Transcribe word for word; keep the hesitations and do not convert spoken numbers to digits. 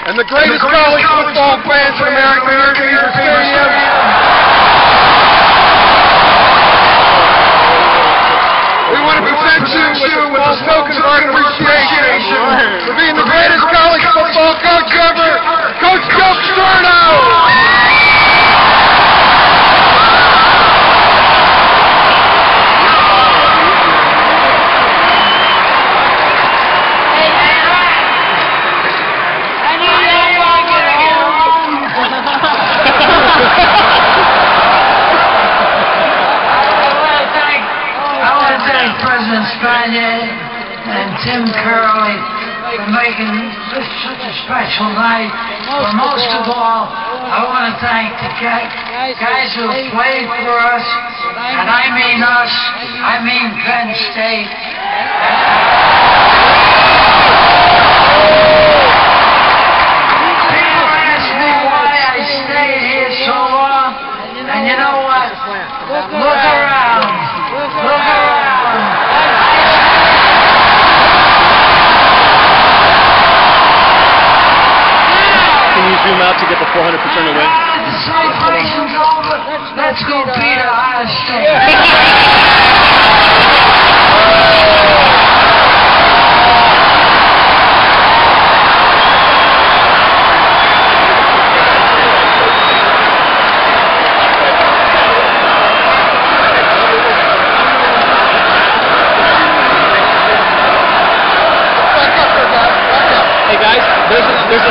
and the greatest college football fans in America, Ebenezer Stadium. We want to present you with a token of our appreciation for being the greatest college football coach ever, Coach Joe Paterno. President Spanier and Tim Curley for making this such a special night. But most of all, I want to thank the guys who have played for us, and I mean us, I mean Penn State. People ask me why I stayed here so long, and you know what? Look around. Look around. Zoom out to get the four hundred percent away. The celebration's over. Let's go beat Ohio State.